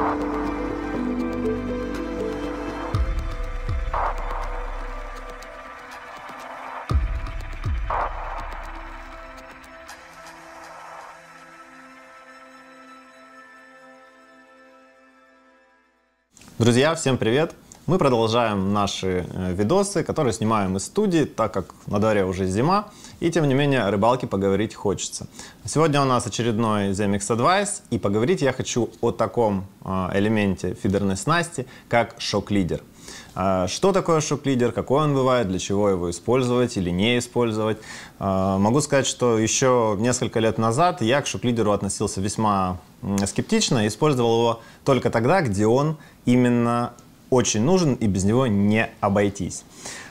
Друзья, всем привет! Мы продолжаем наши видосы, которые снимаем из студии, так как на дворе уже зима, и тем не менее о рыбалке поговорить хочется. Сегодня у нас очередной Zemix Advice, и поговорить я хочу о таком элементе фидерной снасти, как шок-лидер. Что такое шок-лидер, какой он бывает, для чего его использовать или не использовать. Могу сказать, что еще несколько лет назад я к шок-лидеру относился весьма скептично и использовал его только тогда, где он именно очень нужен и без него не обойтись.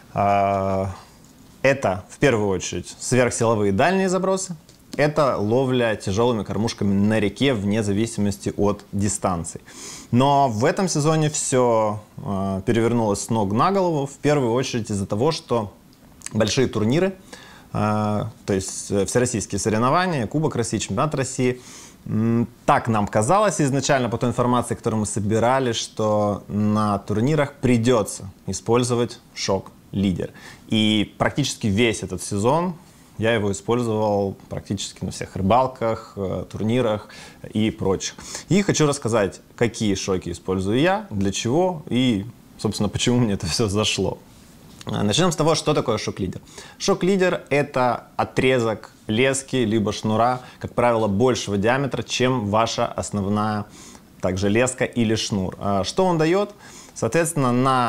Это в первую очередь сверхсиловые дальние забросы. Это ловля тяжелыми кормушками на реке вне зависимости от дистанции. Но в этом сезоне все перевернулось с ног на голову, в первую очередь из-за того, что большие турниры, то есть всероссийские соревнования, Кубок России, Чемпионат России, так нам казалось изначально по той информации, которую мы собирали, что на турнирах придется использовать шок-лидер. И практически весь этот сезон я его использовал практически на всех рыбалках, турнирах и прочих. И хочу рассказать, какие шоки использую я, для чего и, собственно, почему мне это все зашло. Начнем с того, что такое шок-лидер. Шок-лидер – это отрезок лески либо шнура, как правило, большего диаметра, чем ваша основная также леска или шнур. Что он дает? Соответственно,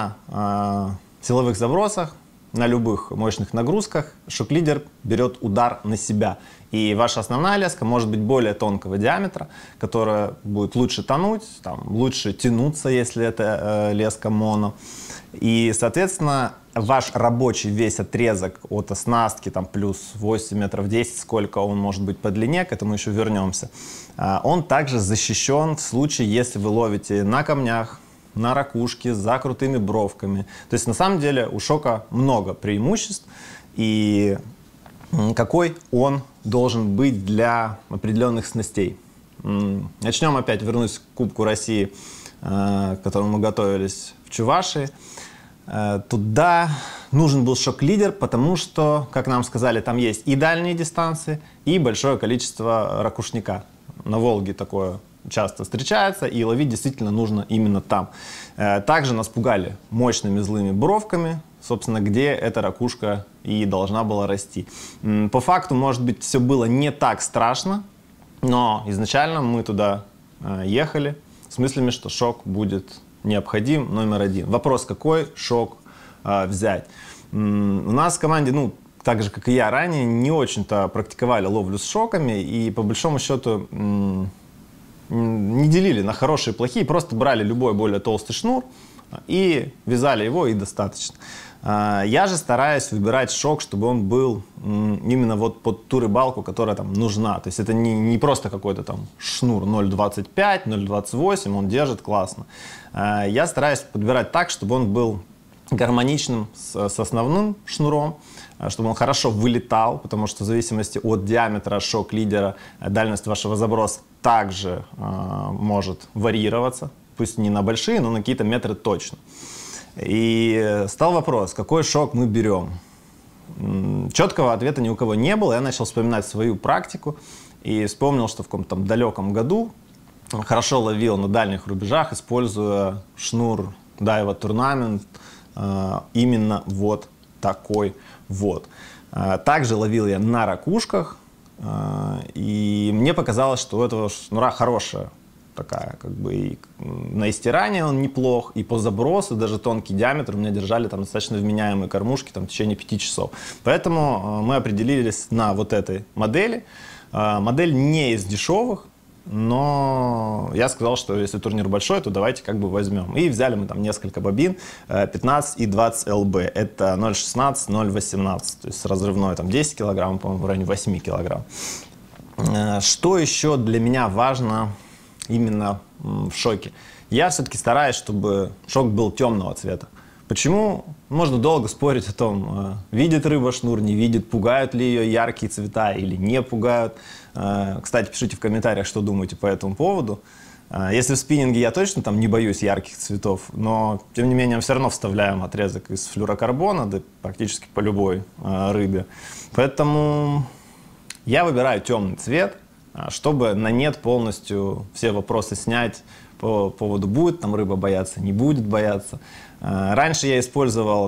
на силовых забросах, на любых мощных нагрузках шок-лидер берет удар на себя. И ваша основная леска может быть более тонкого диаметра, которая будет лучше тонуть, лучше тянуться, если это леска моно. И, соответственно, ваш рабочий весь отрезок от оснастки, плюс 8 метров 10, сколько он может быть по длине, к этому еще вернемся, он также защищен в случае, если вы ловите на камнях, на ракушке, за крутыми бровками. То есть, на самом деле, у шока много преимуществ. И какой он должен быть для определенных снастей. Начнем опять, вернусь к Кубку России, к которому мы готовились в Чувашии. Туда нужен был шок-лидер, потому что, как нам сказали, там есть и дальние дистанции, и большое количество ракушника. На Волге такое часто встречается, и ловить действительно нужно именно там. Также нас пугали мощными злыми бровками, собственно, где эта ракушка и должна была расти. По факту, может быть, все было не так страшно, но изначально мы туда ехали с мыслями, что шок будет необходим, номер один. Вопрос, какой шок взять? У нас в команде, так же, как и я ранее, не очень-то практиковали ловлю с шоками, и по большому счету не делили на хорошие и плохие, просто брали любой более толстый шнур и вязали его, и достаточно. Я же стараюсь выбирать шок, чтобы он был именно вот под ту рыбалку, которая там нужна. То есть это не просто какой-то там шнур 0,25, 0,28, он держит классно. Я стараюсь подбирать так, чтобы он был гармоничным с основным шнуром, чтобы он хорошо вылетал, потому что в зависимости от диаметра шок-лидера дальность вашего заброса также может варьироваться, пусть не на большие, но на какие-то метры точно. И стал вопрос, какой шок мы берем. Четкого ответа ни у кого не было. Я начал вспоминать свою практику и вспомнил, что в каком-то там году хорошо ловил на дальних рубежах, используя шнур Daiwa Tournament, именно вот такой вот. Также ловил я на ракушках, и мне показалось, что у этого шнура хорошая такая, и на истирание он неплох, и по забросу, даже тонкий диаметр, у меня держали там достаточно вменяемые кормушки в течение 5 часов. Поэтому мы определились на вот этой модели. Модель не из дешевых, но я сказал, что если турнир большой, то давайте возьмем. И взяли мы там несколько бобин, 15 и 20 ЛБ. Это 0,16, 0,18, то есть разрывной 10 килограмм, по-моему, в районе 8 килограмм. Что еще для меня важно именно в шоке? Я все-таки стараюсь, чтобы шок был темного цвета. Почему? Можно долго спорить о том, видит рыба шнур, не видит, пугают ли ее яркие цвета или не пугают. Кстати, пишите в комментариях, что думаете по этому поводу. Если в спиннинге я точно там не боюсь ярких цветов, но тем не менее мы все равно вставляем отрезок из флюрокарбона, да, практически по любой рыбе. Поэтому я выбираю темный цвет, чтобы на нет полностью все вопросы снять по поводу, будет там рыба бояться, не будет бояться. Раньше я использовал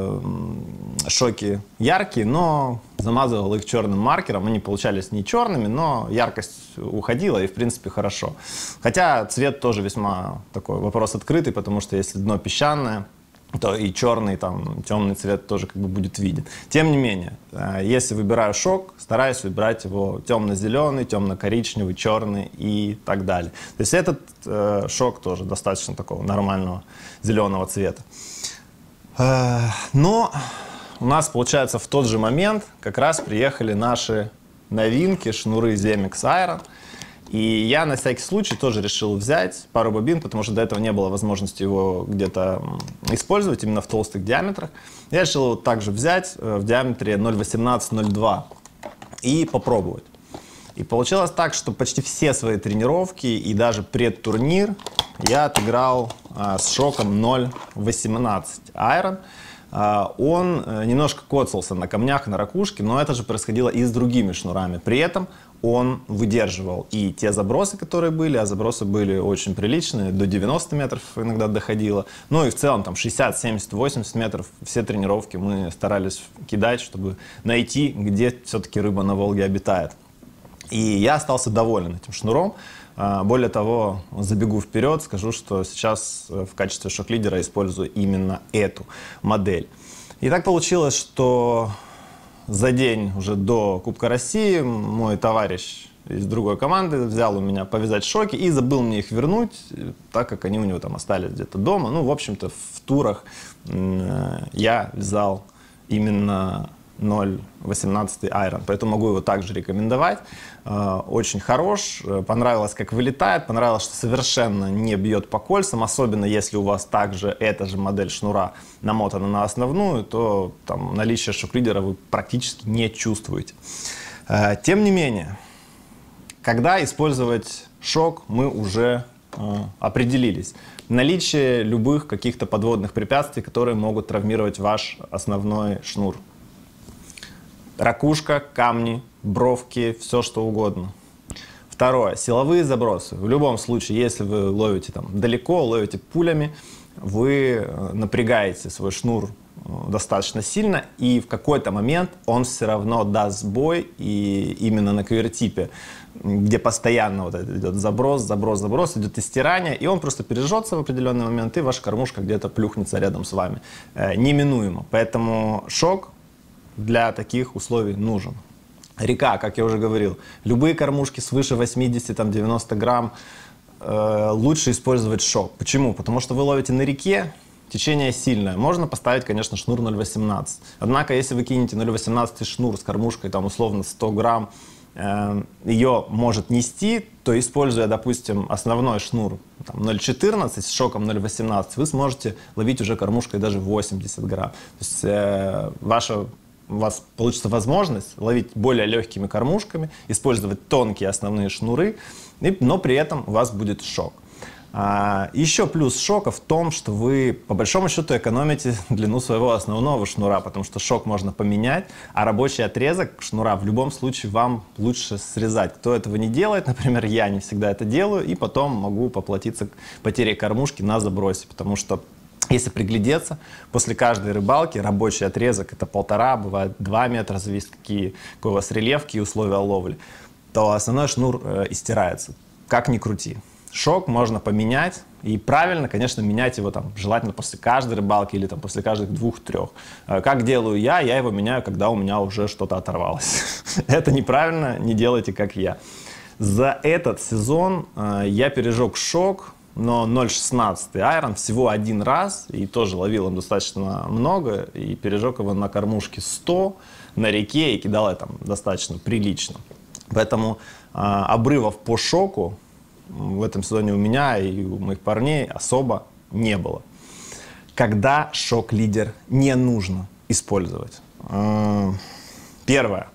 шоки яркие, но замазывал их черным маркером. Они получались не черными, но яркость уходила, и в принципе хорошо. Хотя цвет тоже весьма такой вопрос открытый, потому что если дно песчаное, то и черный, там, темный цвет тоже как бы будет виден. Тем не менее, если выбираю шок, стараюсь выбирать его темно-зеленый, темно-коричневый, черный и так далее. То есть этот шок тоже достаточно такого нормального зеленого цвета. Но у нас, получается, в тот же момент как раз приехали наши новинки, шнуры Zemix Iron. И я на всякий случай тоже решил взять пару бобин, потому что до этого не было возможности его где-то использовать именно в толстых диаметрах. Я решил его также взять в диаметре 0,18-0,2 и попробовать. И получилось так, что почти все свои тренировки и даже предтурнир я отыграл с шоком 0,18 Iron. Он немножко коцался на камнях, на ракушке, но это же происходило и с другими шнурами. При этом он выдерживал и те забросы, которые были, а забросы были очень приличные, до 90 метров иногда доходило. Ну и в целом там 60, 70, 80 метров все тренировки мы старались кидать, чтобы найти, где все-таки рыба на Волге обитает. И я остался доволен этим шнуром. Более того, забегу вперед, скажу, что сейчас в качестве шок-лидера использую именно эту модель. И так получилось, что за день уже до Кубка России мой товарищ из другой команды взял у меня повязать шоки и забыл мне их вернуть, так как они у него там остались где-то дома. Ну, в общем-то, в турах я взял именно 0,18 Iron, поэтому могу его также рекомендовать. Очень хорош, понравилось, как вылетает, понравилось, что совершенно не бьет по кольцам, особенно если у вас также эта же модель шнура намотана на основную, то там наличие шок-лидера вы практически не чувствуете. Тем не менее, когда использовать шок, мы уже определились. Наличие любых каких-то подводных препятствий, которые могут травмировать ваш основной шнур. Ракушка, камни, бровки, все что угодно. Второе. Силовые забросы. В любом случае, если вы ловите там далеко, ловите пулями, вы напрягаете свой шнур достаточно сильно, и в какой-то момент он все равно даст сбой, и именно на квертипе, где постоянно вот идет заброс, идет истирание, и он просто пережжется в определенный момент, и ваша кормушка где-то плюхнется рядом с вами. Неминуемо. Поэтому шок для таких условий нужен. Река, как я уже говорил, любые кормушки свыше 80-90 грамм лучше использовать шок. Почему? Потому что вы ловите на реке, течение сильное. Можно поставить, конечно, шнур 0,18. Однако, если вы кинете 0,18 шнур с кормушкой, там, условно, 100 грамм, ее может нести, то, используя, допустим, основной шнур 0,14 с шоком 0,18, вы сможете ловить уже кормушкой даже 80 грамм. То есть у вас получится возможность ловить более легкими кормушками, использовать тонкие основные шнуры, но при этом у вас будет шок. Еще плюс шока в том, что вы по большому счету экономите длину своего основного шнура, потому что шок можно поменять, а рабочий отрезок шнура в любом случае вам лучше срезать. Кто этого не делает, например, я не всегда это делаю, и потом могу поплатиться потерей кормушки на забросе, потому что если приглядеться, после каждой рыбалки рабочий отрезок это 1,5, бывает 2 метра, зависит какой у вас рельеф, какие условия ловли, то основной шнур истирается, как ни крути. Шок можно поменять, и правильно, конечно, менять его там, желательно после каждой рыбалки или там, после каждых 2-3. Как делаю я его меняю, когда у меня уже что-то оторвалось. Это неправильно, не делайте, как я. За этот сезон я пережег шок, но 0,16 Iron всего один раз, и тоже ловил им достаточно много, и пережег его на кормушке 100 на реке, и кидал я там достаточно прилично. Поэтому обрывов по шоку в этом сезоне у меня и у моих парней особо не было. Когда шок-лидер не нужно использовать? Первое.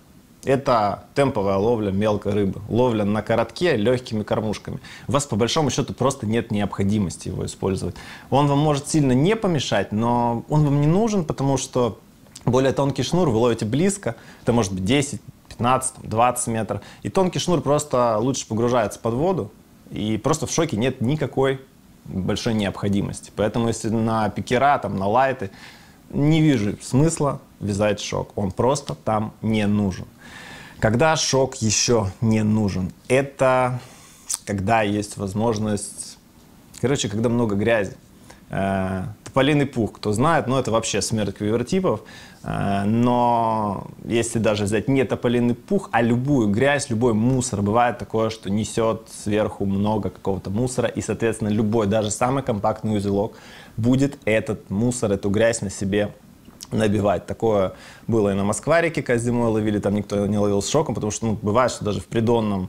Это темповая ловля мелкой рыбы, ловля на коротке легкими кормушками. У вас по большому счету просто нет необходимости его использовать. Он вам может сильно не помешать, но он вам не нужен, потому что более тонкий шнур вы ловите близко, это может быть 10, 15, 20 метров, и тонкий шнур просто лучше погружается под воду, и просто в шоке нет никакой большой необходимости. Поэтому если на пикера, там, на лайты, не вижу смысла вязать шок, он просто там не нужен. Когда шок еще не нужен? Это когда есть возможность, короче, когда много грязи. Тополиный пух, кто знает, ну это вообще смерть квивертипов. Но если даже взять не тополиный пух, а любую грязь, любой мусор, бывает такое, что несет сверху много какого-то мусора, и, соответственно, любой, даже самый компактный узелок будет этот мусор, эту грязь на себе набивать. Такое было и на Москва-реке, когда зимой ловили, там никто не ловил с шоком, потому что бывает, что даже в придонном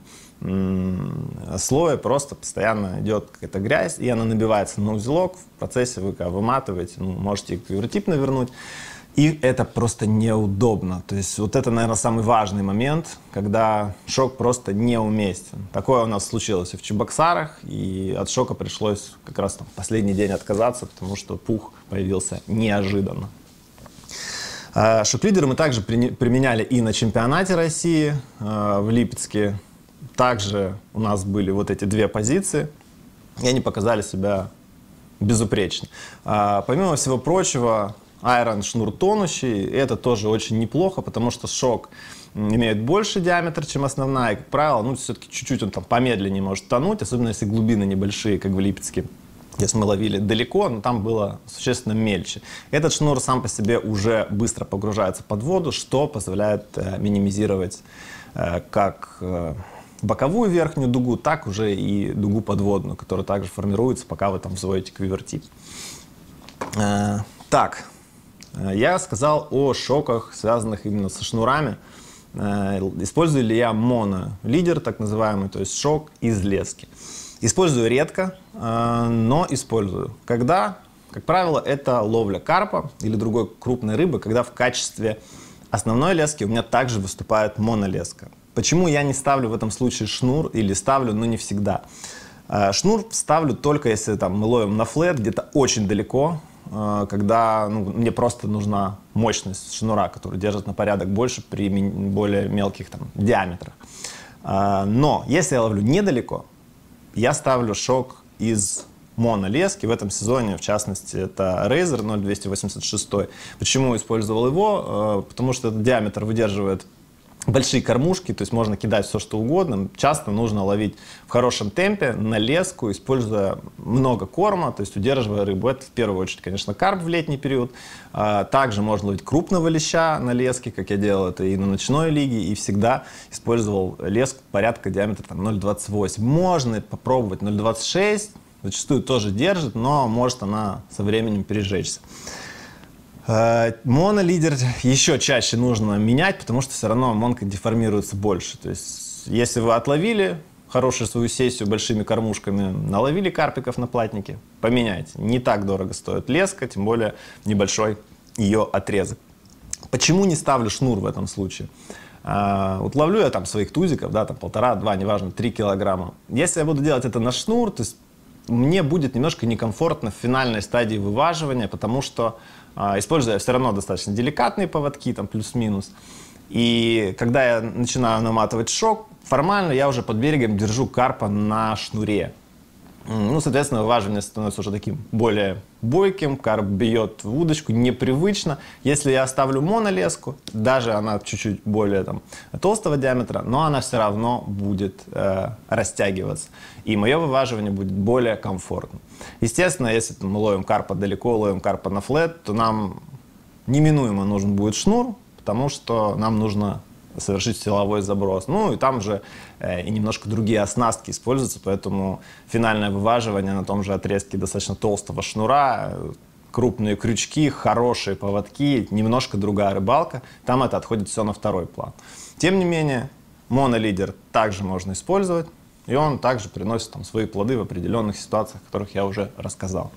слое просто постоянно идет какая-то грязь, и она набивается на узелок, в процессе вы когда выматываете, можете и квивертип навернуть, и это просто неудобно. То есть вот это, наверное, самый важный момент, когда шок просто неуместен. Такое у нас случилось и в Чебоксарах, и от шока пришлось как раз там в последний день отказаться, потому что пух появился неожиданно. Шок-лидеры мы также применяли и на чемпионате России в Липецке. Также у нас были вот эти две позиции, и они показали себя безупречно. Помимо всего прочего, айрон шнур тонущий, это тоже очень неплохо, потому что шок имеет больше диаметр, чем основная, и, как правило, все-таки чуть-чуть он там помедленнее может тонуть, особенно если глубины небольшие, как в Липецке. Если мы ловили далеко, но там было существенно мельче. Этот шнур сам по себе уже быстро погружается под воду, что позволяет минимизировать как боковую верхнюю дугу, так уже и дугу подводную, которая также формируется, пока вы там взводите квивертип. Так, я сказал о шоках, связанных именно со шнурами. Использую ли я монолидер, так называемый, то есть шок из лески. Использую редко, но использую. Когда, как правило, это ловля карпа или другой крупной рыбы, когда в качестве основной лески у меня также выступает монолеска. Почему я не ставлю в этом случае шнур или ставлю, но не всегда? Шнур ставлю только если там, мы ловим на флет, где-то очень далеко, когда мне просто нужна мощность шнура, который держит на порядок больше при более мелких там, диаметрах. Но если я ловлю недалеко, я ставлю шок из монолески. В этом сезоне, в частности, это Razor 0286. Почему использовал его? Потому что этот диаметр выдерживает большие кормушки, то есть можно кидать все, что угодно. Часто нужно ловить в хорошем темпе на леску, используя много корма, то есть удерживая рыбу. Это в первую очередь, конечно, карп в летний период. Также можно ловить крупного леща на леске, как я делал это и на ночной лиге, и всегда использовал леску порядка диаметра 0,28. Можно попробовать 0,26, зачастую тоже держит, но может она со временем пережечься. Монолидер еще чаще нужно менять, потому что все равно монка деформируется больше. То есть, если вы отловили хорошую свою сессию большими кормушками, наловили карпиков на платнике, поменяйте. Не так дорого стоит леска, тем более небольшой ее отрезок. Почему не ставлю шнур в этом случае? Вот ловлю я там своих тузиков, да, там 1,5-2, неважно, 3 килограмма. Если я буду делать это на шнур, то есть мне будет немножко некомфортно в финальной стадии вываживания, потому что используя все равно достаточно деликатные поводки, там плюс-минус. И когда я начинаю наматывать шок, формально я уже под берегом держу карпа на шнуре. Соответственно, вываживание становится уже таким более бойким, карп бьет в удочку, непривычно. Если я оставлю монолеску, даже она чуть-чуть более толстого диаметра, но она все равно будет растягиваться. И мое вываживание будет более комфортным. Естественно, если мы ловим карпа далеко, ловим карпа на флет, то нам неминуемо нужен будет шнур, потому что нам нужно совершить силовой заброс. И там же и немножко другие оснастки используются, поэтому финальное вываживание на том же отрезке достаточно толстого шнура, крупные крючки, хорошие поводки, немножко другая рыбалка, там это отходит все на второй план. Тем не менее, монолидер также можно использовать, и он также приносит свои плоды в определенных ситуациях, о которых я уже рассказал.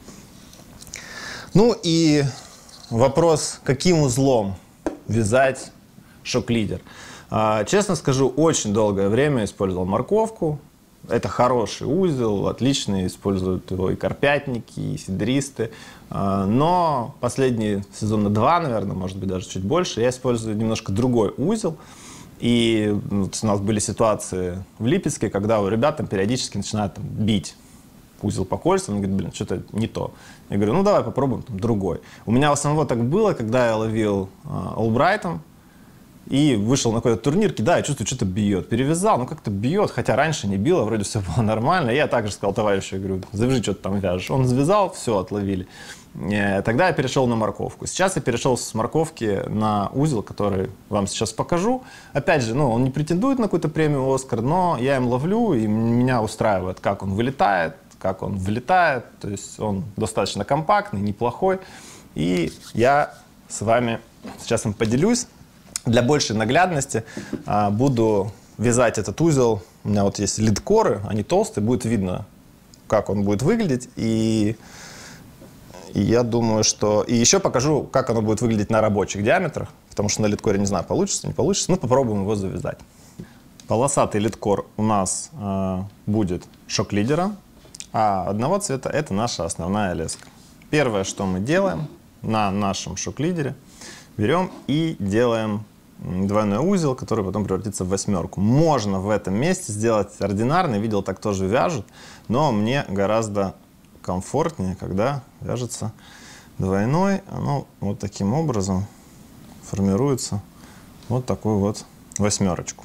И вопрос, каким узлом вязать шок-лидер. Честно скажу, очень долгое время использовал морковку. Это хороший узел, отлично используют его и карпятники, и сидеристы. Но последние сезона 2, наверное, может быть даже чуть больше, я использую немножко другой узел. И вот у нас были ситуации в Липецке, когда у ребят там периодически начинают бить узел по кольцам, они говорят, блин, что-то не то. Я говорю, ну давай попробуем там другой. У меня у самого так было, когда я ловил олбрайтом и вышел на какой-то турнир, кидаю, чувствую, что-то бьет. Перевязал, ну как-то бьет, хотя раньше не било, вроде все было нормально. Я также сказал товарищу, я говорю, завяжи, что ты там вяжешь. Он завязал, все, отловили. Тогда я перешел на морковку. Сейчас я перешел с морковки на узел, который вам сейчас покажу. Опять же, он не претендует на какую-то премию «Оскар», но я им ловлю, и меня устраивает, как он вылетает, как он влетает. То есть он достаточно компактный, неплохой. И я с вами сейчас им поделюсь. Для большей наглядности буду вязать этот узел. У меня вот есть лидкоры, они толстые, будет видно, как он будет выглядеть. И я думаю, что... И еще покажу, как оно будет выглядеть на рабочих диаметрах, потому что на лидкоре не знаю, получится, не получится. Ну, попробуем его завязать. Полосатый лидкор у нас будет шок-лидером, а одного цвета — это наша основная леска. Первое, что мы делаем на нашем шок-лидере, берем и делаем двойной узел, который потом превратится в восьмерку. Можно в этом месте сделать ординарный, видел, так тоже вяжут, но мне гораздо комфортнее, когда вяжется двойной. Оно вот таким образом формируется вот такую вот восьмерочку.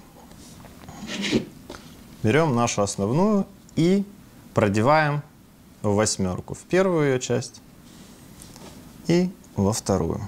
Берем нашу основную и продеваем в восьмерку, в первую ее часть и во вторую.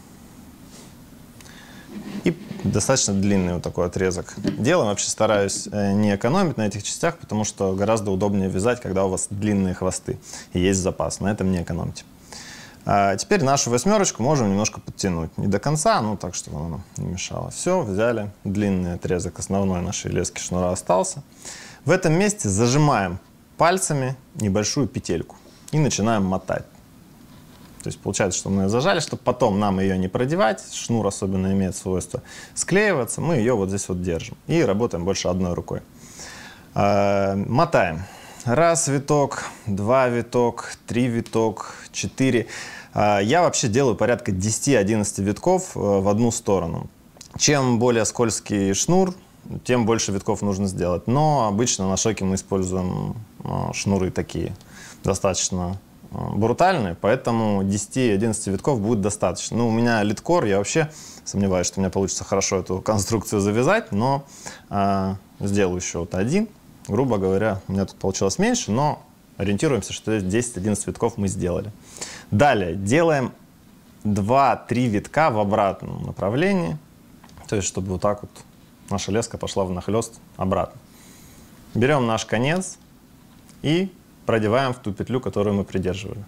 И достаточно длинный вот такой отрезок делаем. Вообще стараюсь не экономить на этих частях, потому что гораздо удобнее вязать, когда у вас длинные хвосты и есть запас. На этом не экономьте. Теперь нашу восьмерочку можем немножко подтянуть. Не до конца, но так, чтобы она не мешала. Все, взяли длинный отрезок основной нашей лески шнура остался. В этом месте зажимаем пальцами небольшую петельку и начинаем мотать. То есть получается, что мы ее зажали, чтобы потом нам ее не продевать. Шнур особенно имеет свойство склеиваться. Мы ее вот здесь вот держим. И работаем больше одной рукой. Мотаем. Раз виток, два виток, три виток, 4. Я вообще делаю порядка 10-11 витков в одну сторону. Чем более скользкий шнур, тем больше витков нужно сделать. Но обычно на шоке мы используем шнуры такие, достаточно брутальные, поэтому 10-11 витков будет достаточно. Ну, у меня лидкор, я вообще сомневаюсь, что у меня получится хорошо эту конструкцию завязать, но сделаю еще вот один. Грубо говоря, у меня тут получилось меньше, но ориентируемся, что 10-11 витков мы сделали. Далее делаем 2-3 витка в обратном направлении, то есть чтобы вот так вот наша леска пошла внахлёст обратно. Берем наш конец и продеваем в ту петлю, которую мы придерживали.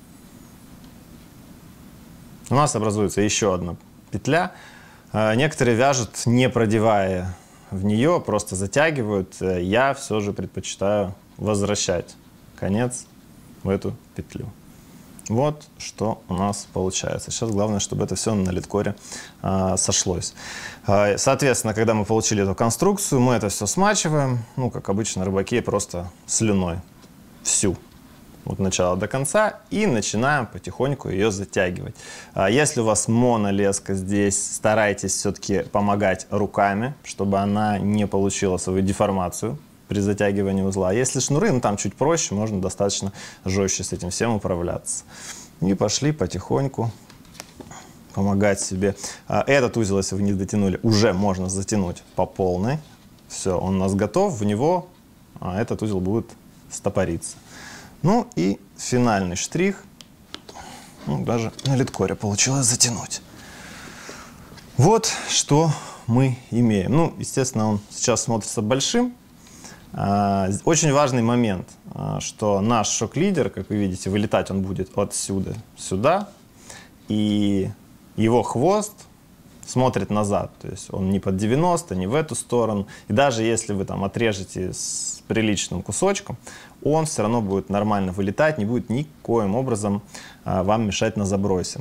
У нас образуется еще одна петля. Некоторые вяжут, не продевая в нее, просто затягивают. Я все же предпочитаю возвращать конец в эту петлю. Вот что у нас получается. Сейчас главное, чтобы это все на лидкоре сошлось. Соответственно, когда мы получили эту конструкцию, мы это все смачиваем. Ну, как обычно, рыбаки, просто слюной. Всю. От начала до конца. И начинаем потихоньку ее затягивать. Если у вас монолеска здесь, старайтесь все-таки помогать руками, чтобы она не получила свою деформацию при затягивании узла. Если шнуры, ну там чуть проще, можно достаточно жестче с этим всем управляться. И пошли потихоньку помогать себе. Этот узел, если вы не дотянули, уже можно затянуть по полной. Все, он у нас готов, в него этот узел будет стопориться. Ну и финальный штрих. Ну, даже на лидкоре получилось затянуть. Вот что мы имеем. Ну, естественно, он сейчас смотрится большим. Очень важный момент, что наш шок-лидер, как вы видите, вылетать он будет отсюда сюда, и его хвост смотрит назад, то есть он не под 90, не в эту сторону, и даже если вы там отрежете с приличным кусочком, он все равно будет нормально вылетать, не будет никоим образом вам мешать на забросе.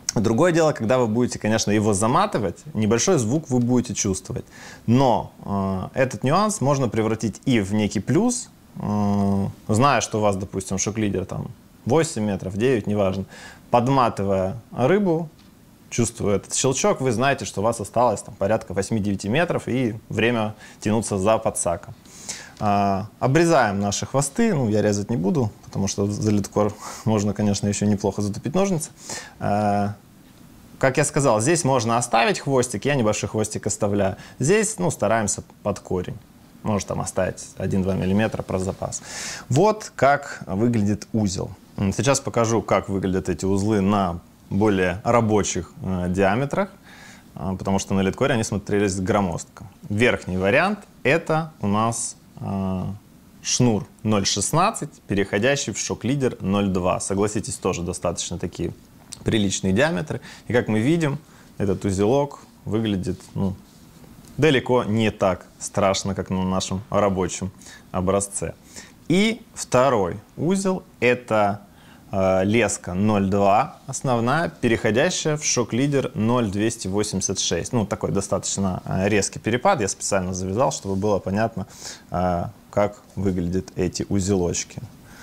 Другое дело, когда вы будете, конечно, его заматывать, небольшой звук вы будете чувствовать. Но этот нюанс можно превратить и в некий плюс, зная, что у вас, допустим, шок-лидер там 8 метров, 9, неважно. Подматывая рыбу, чувствуя этот щелчок, вы знаете, что у вас осталось там порядка 8-9 метров и время тянуться за подсаком. Обрезаем наши хвосты, ну, я резать не буду, потому что за лидкор можно, конечно, еще неплохо затупить ножницы. Как я сказал, здесь можно оставить хвостик, я небольшой хвостик оставляю. Здесь, ну, стараемся под корень. Можно там оставить 1-2 мм про запас. Вот как выглядит узел. Сейчас покажу, как выглядят эти узлы на более рабочих диаметрах, потому что на лидкоре они смотрелись громоздко. Верхний вариант — это у нас шнур 0,16, переходящий в шок-лидер 0,2. Согласитесь, тоже достаточно такие приличные диаметры. И как мы видим, этот узелок выглядит, ну, далеко не так страшно, как на нашем рабочем образце. И второй узел — это леска 0,2 основная, переходящая в шок-лидер 0,286. Ну, такой достаточно резкий перепад. Я специально завязал, чтобы было понятно, как выглядят эти узелочки.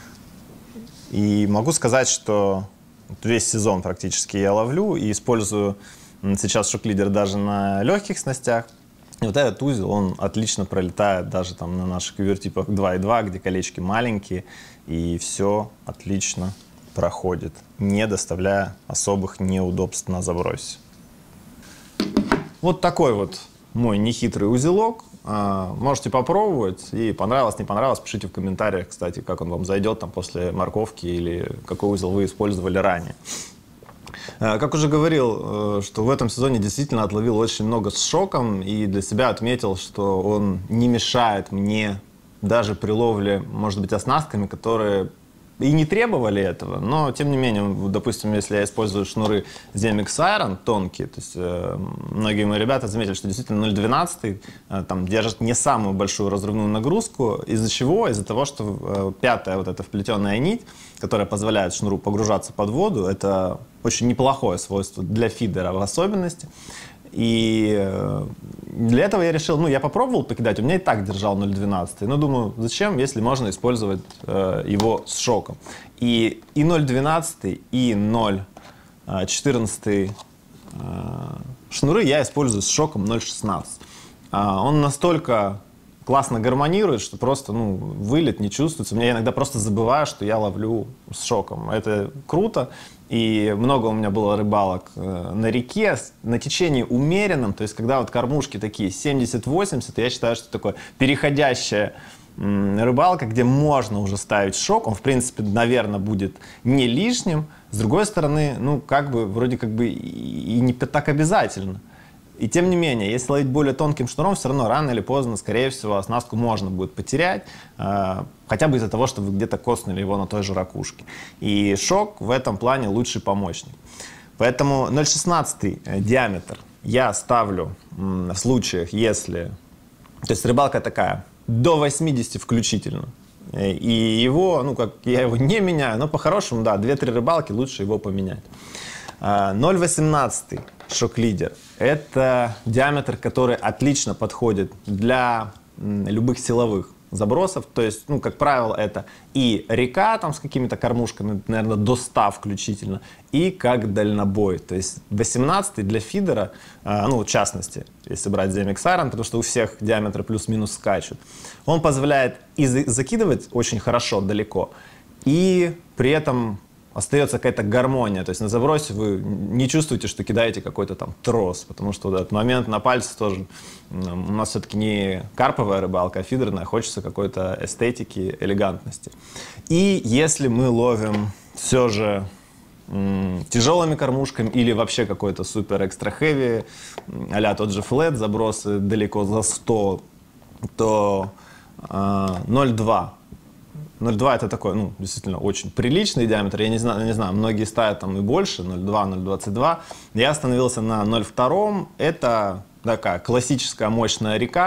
И могу сказать, что весь сезон практически я ловлю и использую сейчас шок-лидер даже на легких снастях. И вот этот узел, он отлично пролетает даже там на наших квивертипах 2,2, где колечки маленькие, и все отлично проходит, не доставляя особых неудобств на забросе. Вот такой вот мой нехитрый узелок. Можете попробовать, и понравилось, не понравилось, пишите в комментариях, кстати, как он вам зайдет там после морковки или какой узел вы использовали ранее. Как уже говорил, что в этом сезоне действительно отловил очень много с шоком, и для себя отметил, что он не мешает мне даже при ловле, может быть, оснастками, которые и не требовали этого, но тем не менее, допустим, если я использую шнуры Zemix Iron тонкие, то есть многие мои ребята заметили, что действительно 0,12 там держит не самую большую разрывную нагрузку, из-за чего? Из-за того, что пятая вот эта вплетенная нить, которая позволяет шнуру погружаться под воду, это очень неплохое свойство для фидера в особенности. И для этого я решил, ну, я попробовал покидать, у меня и так держал 0,12, но думаю, зачем, если можно использовать его с шоком. И 0,12, и 0,14 шнуры я использую с шоком 0,16. Он настолько классно гармонирует, что просто, ну, вылет не чувствуется. У меня иногда просто забываю, что я ловлю с шоком. Это круто. И много у меня было рыбалок на реке, на течении умеренном. То есть, когда вот кормушки такие 70-80, я считаю, что такое переходящая рыбалка, где можно уже ставить шок. Он, в принципе, наверное, будет не лишним. С другой стороны, ну, как бы, вроде как бы и не так обязательно. И тем не менее, если ловить более тонким шнуром, все равно рано или поздно, скорее всего, оснастку можно будет потерять, хотя бы из-за того, что вы где-то коснули его на той же ракушке. И шок в этом плане лучший помощник. Поэтому 0,16 диаметр я ставлю в случаях, если... То есть рыбалка такая, до 80 включительно. И его, ну, как я его не меняю, но по-хорошему, да, 2-3 рыбалки лучше его поменять. 0,18 шок-лидер — это диаметр, который отлично подходит для любых силовых забросов. То есть, ну, как правило, это и река там с какими-то кормушками, наверное, до 100 включительно, и как дальнобой. То есть 18 для фидера, ну, в частности, если брать Zemix Iron, потому что у всех диаметры плюс-минус скачут, он позволяет и закидывать очень хорошо далеко, и при этом остается какая-то гармония. То есть на забросе вы не чувствуете, что кидаете какой-то там трос, потому что вот этот момент на пальце тоже... У нас все-таки не карповая рыбалка, а фидерная. Хочется какой-то эстетики, элегантности. И если мы ловим все же тяжелыми кормушками или вообще какой-то супер экстра хэви, а-ля тот же флет, забросы далеко за 100, то 0,2. 0,2 это такой, ну, действительно очень приличный диаметр. Я не знаю, многие ставят там и больше, 0,2, 0,22. Я остановился на 0,2. Это такая классическая мощная река,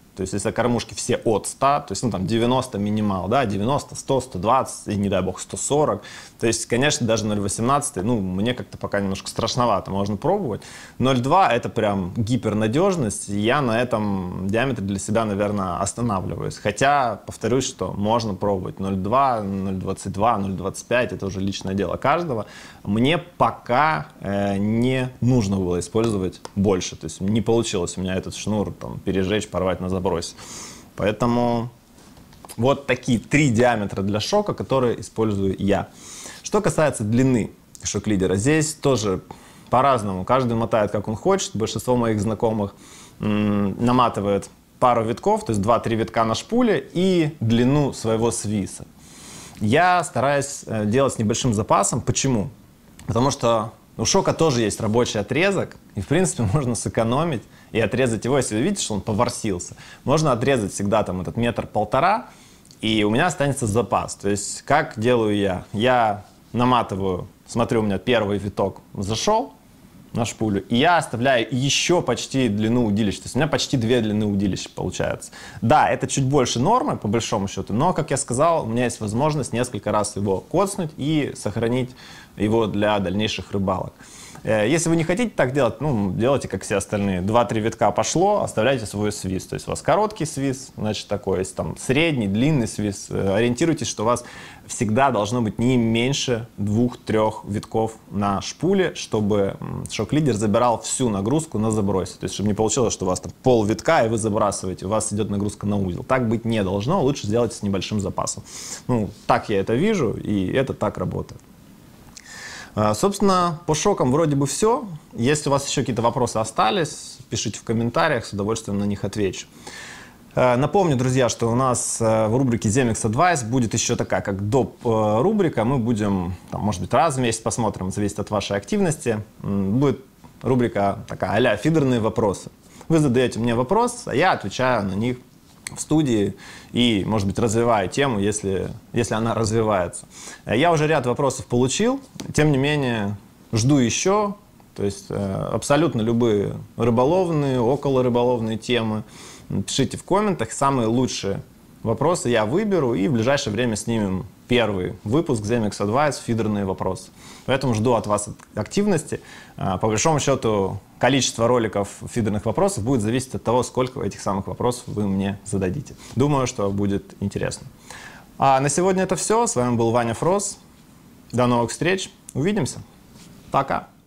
То есть если кормушки все от 100, то есть ну, там 90 минимал, да, 90, 100, 120 и, не дай бог, 140. То есть, конечно, даже 0,18, ну, мне как-то пока немножко страшновато, можно пробовать. 0,2 это прям гипернадежность, и я на этом диаметре для себя, наверное, останавливаюсь. Хотя, повторюсь, что можно пробовать 0,2, 0,22, 0,25, это уже личное дело каждого. Мне пока не нужно было использовать больше, то есть не получилось у меня этот шнур там, пережечь, порвать на заброс. Поэтому вот такие 3 диаметра для шока, которые использую я. Что касается длины шок-лидера, здесь тоже по-разному. Каждый мотает, как он хочет. Большинство моих знакомых наматывает пару витков, то есть 2-3 витка на шпуле и длину своего свиса. Я стараюсь делать с небольшим запасом. Почему? Потому что у шока тоже есть рабочий отрезок, и в принципе можно сэкономить и отрезать его, если вы видите, что он поворсился. Можно отрезать всегда там этот 1,5 метра, и у меня останется запас. То есть как делаю я? Я наматываю, смотрю, у меня первый виток зашел на шпулю, и я оставляю еще почти длину удилища. То есть у меня почти 2 длины удилища получается. Да, это чуть больше нормы, по большому счету, но, как я сказал, у меня есть возможность несколько раз его коцнуть и сохранить его для дальнейших рыбалок. Если вы не хотите так делать, ну, делайте, как все остальные. 2-3 витка пошло, оставляйте свой свист. То есть у вас короткий свист, значит, такой, есть там средний, длинный свист. Ориентируйтесь, что у вас всегда должно быть не меньше 2-3 витков на шпуле, чтобы шок-лидер забирал всю нагрузку на забросе. То есть, чтобы не получилось, что у вас там пол витка, и вы забрасываете, у вас идет нагрузка на узел. Так быть не должно, лучше сделать с небольшим запасом. Ну, так я это вижу, и это так работает. Собственно, по шокам вроде бы все. Если у вас еще какие-то вопросы остались, пишите в комментариях, с удовольствием на них отвечу. Напомню, друзья, что у нас в рубрике Zemix Advice будет еще такая, как доп. Рубрика. Мы будем, там, может быть, раз в месяц посмотрим, зависит от вашей активности. Будет рубрика такая а-ля фидерные вопросы. Вы задаете мне вопрос, а я отвечаю на них в студии и, может быть, развиваю тему, если она развивается. Я уже ряд вопросов получил, тем не менее, жду еще. То есть абсолютно любые рыболовные, околорыболовные темы. Пишите в комментах. Самые лучшие вопросы я выберу и в ближайшее время снимем первый выпуск Zemix Advice «Фидерные вопросы». Поэтому жду от вас активности. По большому счету, количество роликов фидерных вопросов будет зависеть от того, сколько этих самых вопросов вы мне зададите. Думаю, что будет интересно. А на сегодня это все. С вами был Ваня Фрос. До новых встреч. Увидимся. Пока.